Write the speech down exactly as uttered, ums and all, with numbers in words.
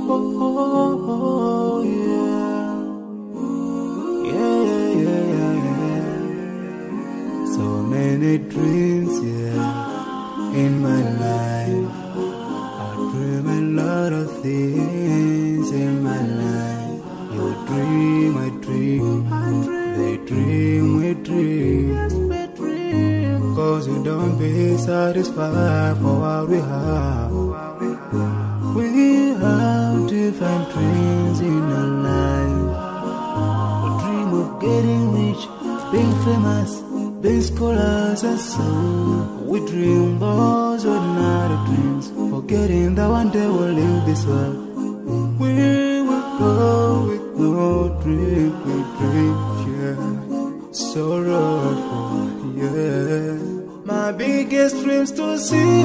oh, yeah. Yeah, yeah, yeah, yeah. So many dreams, yeah, in my life. I dream a lot of things in my life. You dream, I dream, they dream, we dream. Cause you don't be satisfied for what we have. We have different dreams in our life. We dream of getting rich, being famous, being scholars and so. We dream those ordinary dreams, forgetting that one day we'll leave this world. We will go with no dream, we dream, yeah. Sorrowful, yeah. My biggest dreams to see